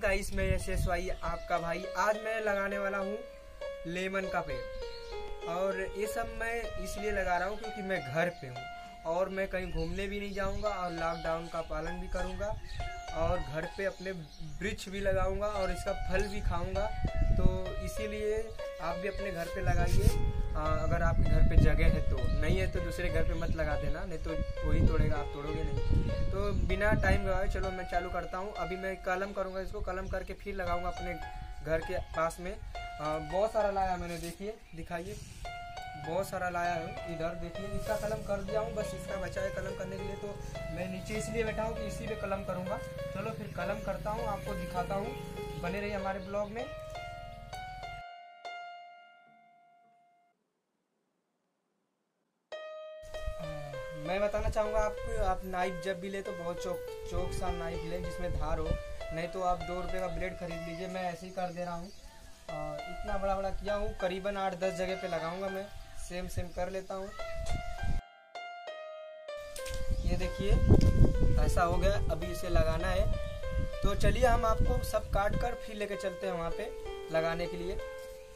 2023 में यशस्वी आपका भाई। आज मैं लगाने वाला हूँ लेमन का पेड़। और ये सब मैं इसलिए लगा रहा हूँ क्योंकि मैं घर पे हूँ और मैं कहीं घूमने भी नहीं जाऊँगा और लॉकडाउन का पालन भी करूँगा और घर पे अपने वृक्ष भी लगाऊँगा और इसका फल भी खाऊँगा। तो इसीलिए आप भी अपने घर पे लगाइए। अगर आपके घर पे जगह है तो, नहीं है तो दूसरे घर पे मत लगा देना, नहीं तो वही तोड़ेगा, आप तोड़ोगे नहीं। तो बिना टाइम गवाए चलो मैं चालू करता हूँ। अभी मैं कलम करूँगा, इसको कलम करके फिर लगाऊंगा अपने घर के पास में। बहुत सारा लाया मैंने, देखिए दिखाइए, बहुत सारा लाया है। इधर देखिए, इसका कलम कर दिया हूँ, बस इसका बचा है कलम करने के लिए। तो मैं नीचे इसलिए बैठा हूँ कि इसी पे कलम करूँगा। चलो फिर कलम करता हूँ, आपको दिखाता हूँ, बने रहिए हमारे ब्लॉग में। मैं बताना चाहूँगा आपको, आप नाइफ जब भी ले तो बहुत चौक सा नाइफ लें जिसमें धार हो, नहीं तो आप 2 रुपये का ब्लेड खरीद लीजिए। मैं ऐसे ही कर दे रहा हूँ। इतना बड़ा बड़ा किया हूँ, करीबन 8-10 जगह पे लगाऊंगा। मैं सेम कर लेता हूँ। ये देखिए ऐसा हो गया, अभी इसे लगाना है। तो चलिए हम आपको सब काट कर फिर लेके चलते हैं वहाँ पे लगाने के लिए।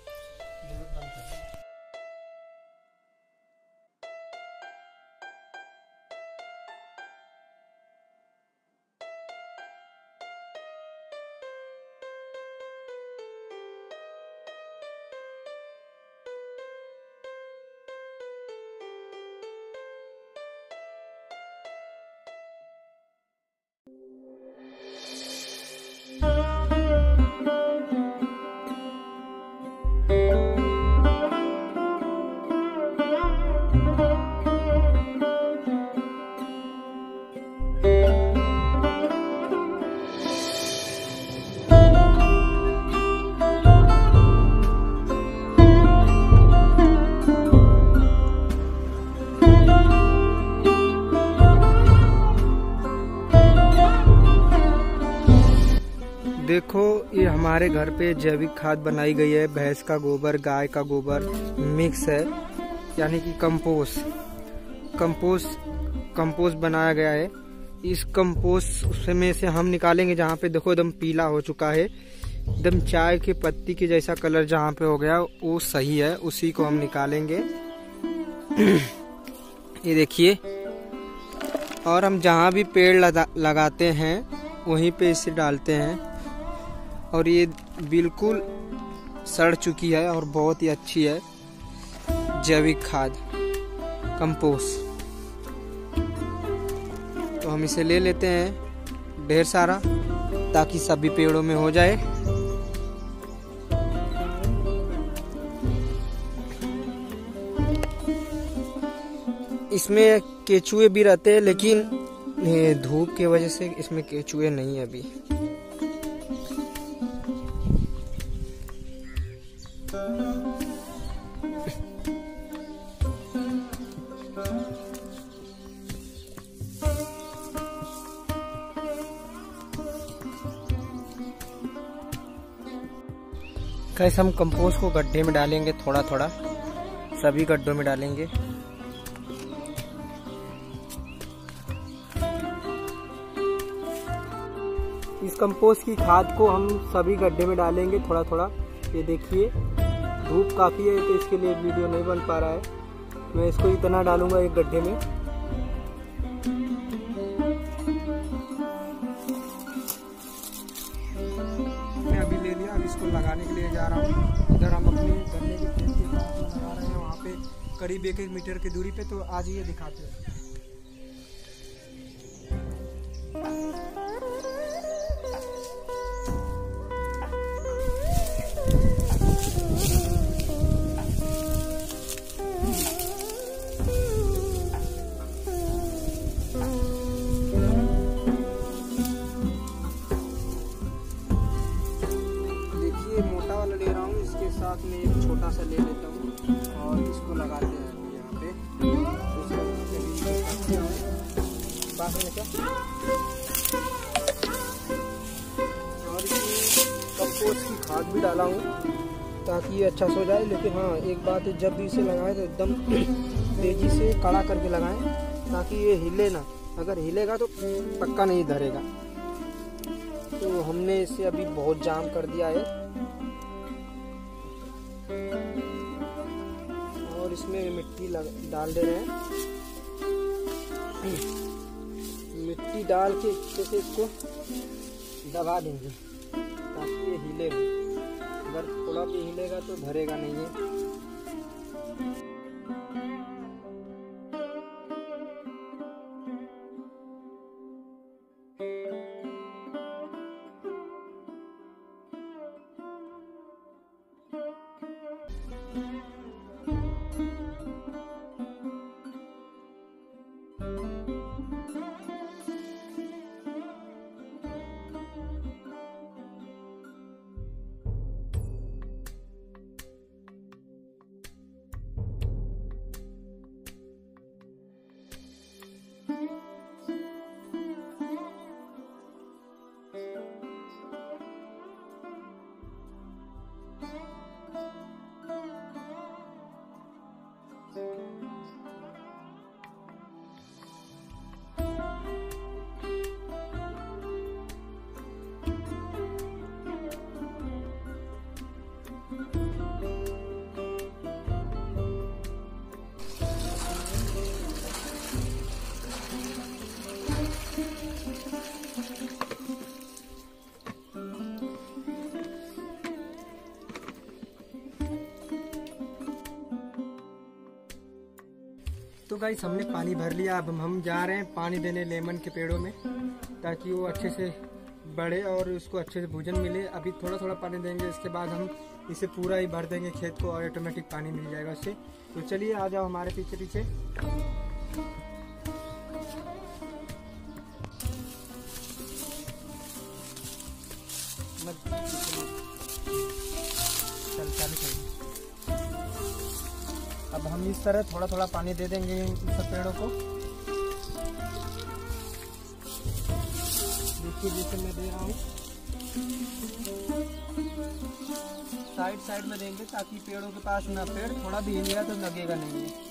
देखो ये हमारे घर पे जैविक खाद बनाई गई है। भैंस का गोबर, गाय का गोबर मिक्स है, यानी कि कंपोस्ट बनाया गया है। इस कंपोस्ट में से हम निकालेंगे, जहाँ पे देखो एकदम पीला हो चुका है, एकदम चाय की पत्ती की जैसा कलर जहाँ पे हो गया वो सही है, उसी को हम निकालेंगे। ये देखिए, और हम जहाँ भी पेड़ लगाते हैं वहीं पे इसे डालते हैं। और ये बिल्कुल सड़ चुकी है और बहुत ही अच्छी है जैविक खाद कंपोस्ट। तो हम इसे ले लेते हैं ढेर सारा, ताकि सभी पेड़ों में हो जाए। इसमें केचुए भी रहते हैं, लेकिन धूप की वजह से इसमें केचुए नहीं है अभी। कैसे हम कंपोस्ट को गड्ढे में डालेंगे, थोड़ा थोड़ा सभी गड्ढों में डालेंगे। इस कंपोस्ट की खाद को हम सभी गड्ढे में डालेंगे थोड़ा थोड़ा। ये देखिए धूप काफ़ी है तो इसके लिए वीडियो नहीं बन पा रहा है। मैं इसको इतना डालूंगा एक गड्ढे में। मैं अभी ले लिया, अब इसको लगाने के लिए जा रहा हूँ। इधर हम अपने गन्ने के खेत के पास में लगा रहे हैं, वहाँ पे करीब 1 मीटर की दूरी पे। तो आज ये दिखाते हैं। मोटा वाला ले रहा हूँ, इसके साथ में एक छोटा सा ले लेता हूँ और इसको लगाते हैं यहाँ पे। और कंपोस्ट की खाद भी डाला हूँ ताकि ये अच्छा से हो जाए। लेकिन हाँ एक बात है, जब भी इसे लगाएं तो एकदम तेजी से कड़ा करके लगाएं ताकि ये हिले ना। अगर हिलेगा तो पक्का नहीं धरेगा। तो हमने इसे अभी बहुत जाम कर दिया है और इसमें मिट्टी डाल दे रहे हैं। मिट्टी डाल के अच्छे से इसको दबा देंगे ताकि ये हिले। अगर थोड़ा भी हिलेगा तो भरेगा नहीं है। तो गाइस हमने पानी भर लिया। अब हम जा रहे हैं पानी देने लेमन के पेड़ों में ताकि वो अच्छे से बढ़े और उसको अच्छे से भोजन मिले। अभी थोड़ा थोड़ा पानी देंगे, इसके बाद हम इसे पूरा ही भर देंगे खेत को और ऑटोमेटिक पानी मिल जाएगा उससे। तो चलिए आ जाओ हमारे पीछे पीछे। अब हम इस तरह थोड़ा थोड़ा पानी दे देंगे इन सब पेड़ों को। देखिए जैसे मैं दे रहा हूँ, साइड साइड में देंगे ताकि पेड़ों के पास ना पेड़ थोड़ा भी हिलेगा तो लगेगा नहीं है।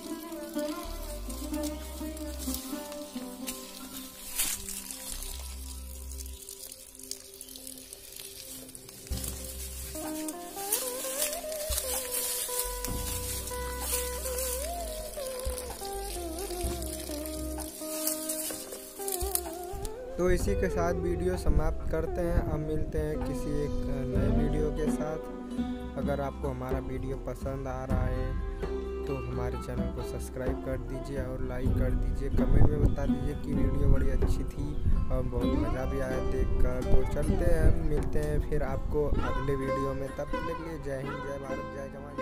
तो इसी के साथ वीडियो समाप्त करते हैं। अब मिलते हैं किसी एक नए वीडियो के साथ। अगर आपको हमारा वीडियो पसंद आ रहा है तो हमारे चैनल को सब्सक्राइब कर दीजिए और लाइक कर दीजिए। कमेंट में बता दीजिए कि वीडियो बड़ी अच्छी थी और बहुत मज़ा भी आया देखकर। तो चलते हैं, मिलते हैं फिर आपको अगले वीडियो में। तब तक के लिए जय हिंद, जय भारत, जय जवान।